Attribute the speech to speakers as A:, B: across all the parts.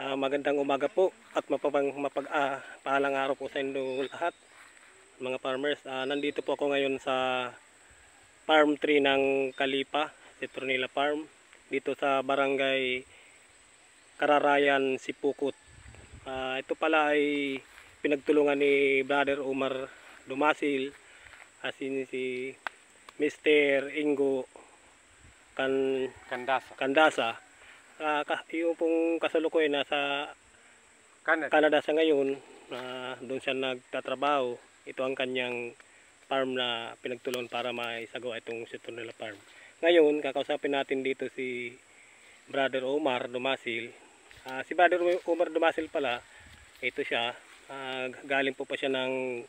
A: Magandang umaga po at mapagpalang araw po sa inyo lahat, mga farmers. Nandito po ako ngayon sa farm 3 ng Kalipa, Citronella Farm, dito sa barangay Kararayan, Sipukot. Ito pala ay pinagtulungan ni Brother Omar Dumasil, si Mr. Ingo Candasa. Yung pong kasalukuyan nasa Canada sa ngayon, doon siya nagtatrabaho. Ito ang kanyang farm na pinagtulungan para maisagawa itong Citronella Farm. Ngayon, kakausapin natin dito si Brother Omar Dumasil. Si Brother Omar Dumasil pala, ito siya, galing po pa siya ng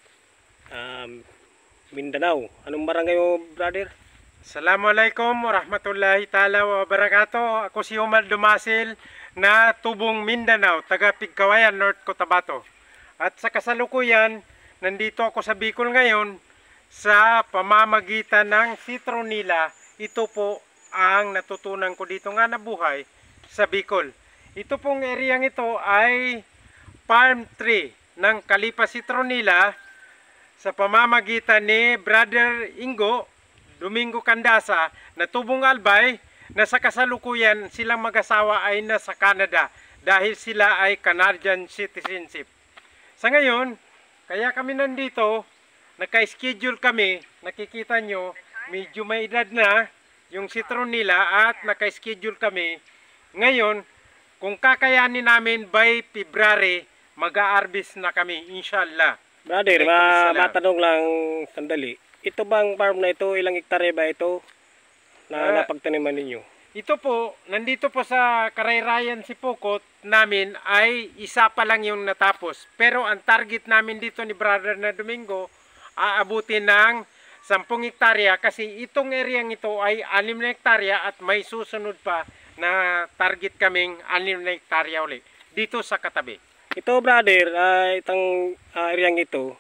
A: Mindanao. Anong barangay mo, brother?
B: Assalamualaikum warahmatullahi ta'ala wabarakatuh. Ako si Omar Dumasil na tubong Mindanao, taga Pigkawayan, North Cotabato. At sa kasalukuyan, nandito ako sa Bicol ngayon sa pamamagitan ng Citronella. Ito po ang natutunan ko dito nga na buhay sa Bicol. Ito pong ereyang ito ay Farm 3 ng Kalipa Citronella sa pamamagitan ni Brother Ingo Domingo Candasa na tubong Albay, na sa kasalukuyan silang mag-asawa ay nasa Canada dahil sila ay Canadian citizenship. Sa ngayon, kaya kami nandito, naka-schedule kami, nakikita nyo, medyo may edad na yung Citronella at naka-schedule kami. Ngayon, kung kakayanin namin by February, mag-a-harvest na kami, inshallah.
A: Brother, matanong lang sandali. Ito bang farm na ito, ilang hektarya ba ito na napagtaniman ninyo?
B: Ito po, nandito po sa Karayrayan Sipukot namin ay isa pa lang yung natapos. Pero ang target namin dito ni Brother na Domingo, aabutin ng 10 hektarya kasi itong areang ito ay 6 na hektarya at may susunod pa na target kaming 6 na hektarya ulit dito sa katabi.
A: Ito, brother, itong areang ito,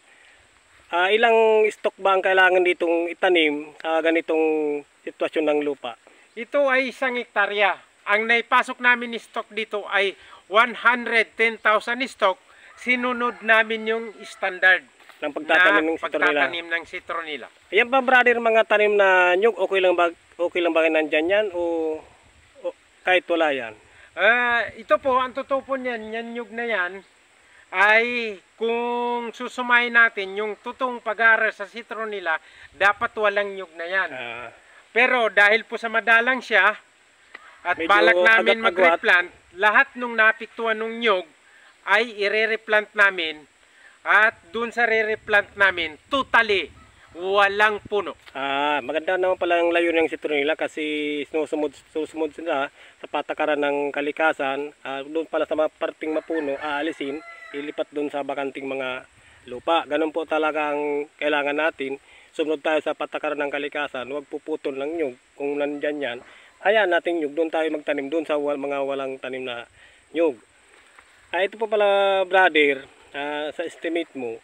A: ilang stock ba ang kailangan ditong itanim sa ganitong sitwasyon ng lupa?
B: Ito ay 1 hektarya. Ang naipasok namin ni stock dito ay 110,000 stock. Sinunod namin yung standard
A: ng pagtatanim
B: ng Citronella.
A: Ayan ba, brother, mga tanim na nyug, okay lang ba nandyan yan o kahit wala yan?
B: Ito po, ang totoo po niyan, yan nyug na yan, ay kung susumayin natin yung totoong pag-aaral sa Citronella, dapat walang nyug na yan. Pero dahil po sa madalang siya at balak namin mag-replant, lahat nung napiktuan ng nyug ay i-replant namin at dun sa re-replant namin, totally walang puno.
A: Maganda naman pala ang layo ng Citronella kasi susunod sila sa patakaran ng kalikasan. Doon pala sa mga parting mapuno, aalisin, ilipat doon sa bakanting mga lupa. Ganun po talaga ang kailangan natin. Sumunod tayo sa patakaran ng kalikasan, huwag puputol ng nyug. Kung nandyan yan, hayaan natin nyug. Doon tayo magtanim, doon sa mga walang tanim na nyug. Ito po pala, brother, sa estimate mo,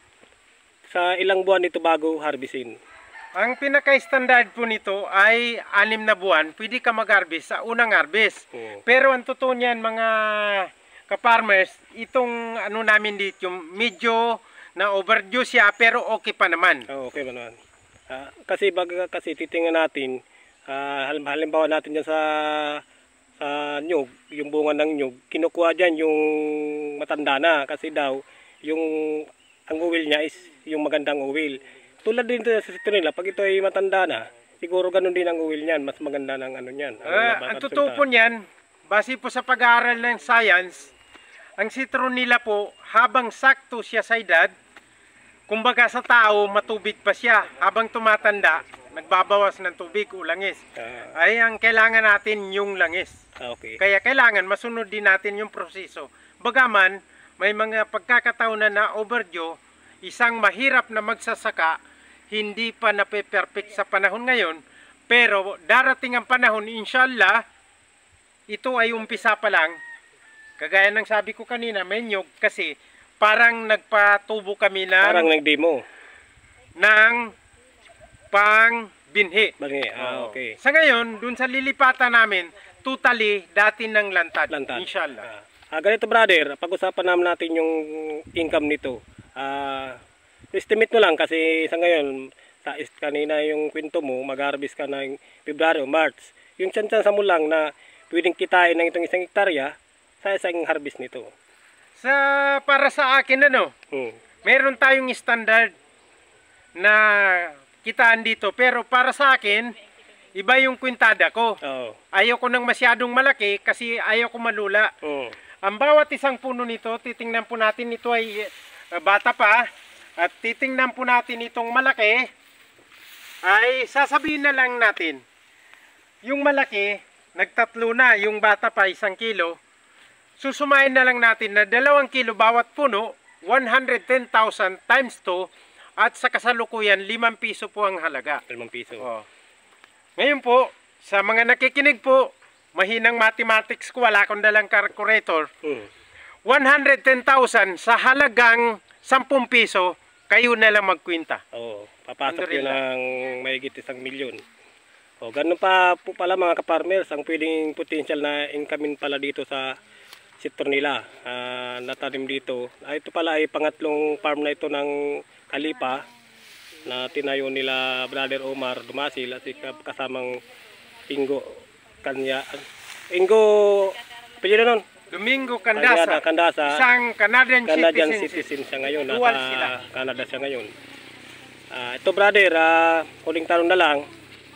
A: sa ilang buwan nito bago harvestin?
B: Ang pinaka-standard po nito ay 6 na buwan. Pwede ka mag-harvest sa unang harvest. Pero ang totoo niyan, mga ka-farmers, itong ano namin dito, yung medyo na overdue siya pero okay pa naman.
A: Okay pa naman. Kasi titingnan natin, halimbawa natin dyan sa nyug, yung bunga ng nyug, kinukuha dyan yung matanda na kasi daw ang uwil niya is yung magandang uwil. Tulad din sa Citronella, pag ito ay matanda na, siguro ganun din ang uwil niyan, mas maganda ng ano niyan.
B: Ang totoo po niyan, base po sa pag-aaral ng science, ang Citronella po, habang sakto siya sa edad, kumbaga sa tao, matubig pa siya. Habang tumatanda, nagbabawas ng tubig o langis. Ay ang kailangan natin yung langis.
A: Okay.
B: Kaya kailangan masunod din natin yung proseso. Bagaman, may mga pagkakataon na overdue, isang mahirap na magsasaka, hindi pa nape-perfect sa panahon ngayon, pero darating ang panahon, inshallah, ito ay umpisa pa lang. Kagaya ng sabi ko kanina, may nyug kasi parang nagpatubo kami ng
A: parang nag-demo
B: ng pang-binhi.
A: Okay.
B: Sa ngayon, dun sa lilipatan namin, totally dati ng lantad. Inshallah.
A: Ganito brother, pag-usapan naman natin yung income nito. Estimate mo lang kasi sa ngayon, kanina yung kwento mo, mag-harvest ka ng February o March. Yung tsansa mo lang na pwedeng kitain ng itong 1 hektarya sa isang harvest nito.
B: Para sa akin meron tayong standard na kitaan dito, pero para sa akin iba yung kwintada ko.
A: Oo.
B: Ayaw ko ng masyadong malaki kasi ayaw ko malula.
A: Oo.
B: Ang bawat isang puno nito, titingnan po natin, ito ay bata pa, at titingnan po natin itong malaki, ay sasabihin na lang natin, yung malaki, nagtatlo na, yung bata pa 1 kilo, susumahin na lang natin na 2 kilo bawat puno, 110,000 times 2, at sa kasalukuyan, 5 piso po ang halaga.
A: 5 piso.
B: Oh. Ngayon po, sa mga nakikinig po, mahinang mathematics ko, wala akong dalang calculator, 110,000 sa halagang 10 piso, kayo na lang magkwinta.
A: Oo, papasok yun ng mahigit 1 milyon. O, ganun pa po pala mga ka-farmers, ang pwedeng potential na income pala dito sa sektor nila, natanim dito. Ito pala ay pangatlong farm na ito ng Kalipa, na tinayo nila Brother Omar Dumasil at kasamang Ingo, pwede nun?
B: Domingo Candasa, isang Canadian
A: citizen siya ngayon.
B: Dual sila.
A: Canada siya ngayon. Ito brother, huling tanong na lang.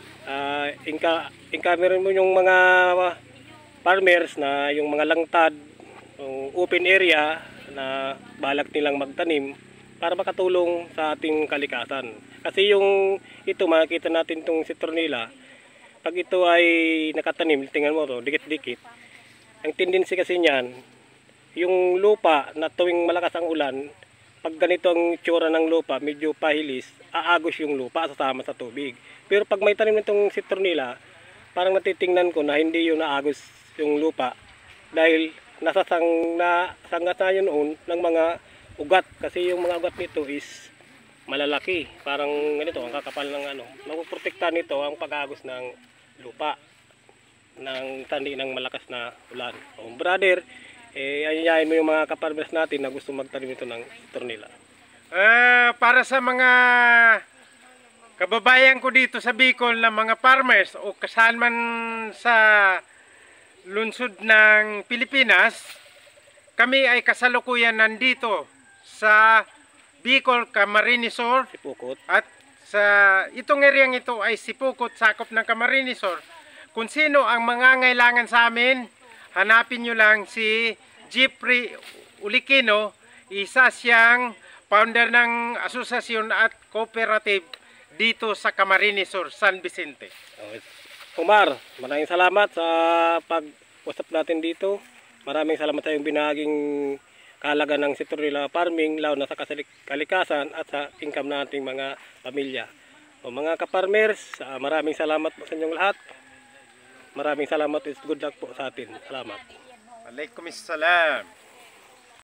A: Meron mo yung mga farmers na yung mga langtad, yung open area na balak nilang magtanim para makatulong sa ating kalikasan. Kasi ito makikita natin itong sektor nila. Pag ito ay nakatanim, tingnan mo to, dikit-dikit. Ang tendency kasi niyan, yung lupa na tuwing malakas ang ulan, pag ganito ang itsura ng lupa, medyo pahilis, aagos yung lupa sasama sa tubig. Pero pag may tanim nitong sektor nila, parang natitingnan ko na hindi yung naagos yung lupa dahil nasasangata yun noon ng mga ugat. Kasi yung mga ugat nito is malalaki. Parang ganito, ang kakapal ng mapuprotekta nito ang pag-agos ng lupa ng tandi ng malakas na ulan. O brother, ayayain mo yung mga kaparmers natin na gusto magtanim ito ng sektor nila.
B: Para sa mga kababayan ko dito sa Bicol na mga farmers o kasal man sa lungsod ng Pilipinas, kami ay kasalukuyan nandito sa Bicol, Camarines Sur,
A: Sipukot.
B: At sa itong areang ito ay Sipukot, sakop ng Camarines Sur. Kung sino ang mangangailangan sa amin, hanapin nyo lang si Jeffrey Ulikino, isa siyang founder ng asosasyon at cooperative dito sa Camarines Sur, San Vicente.
A: Omar, maraming salamat sa pag-usap natin dito. Maraming salamat sa iyong binahaging kahalaga ng sektor nila farming, lalo na sa kalikasan at sa income nating mga pamilya. O mga ka-farmers, maraming salamat po sa inyong lahat. Maraming salamat, is good luck po sa atin. Salamat.
B: Waalaikumsalam.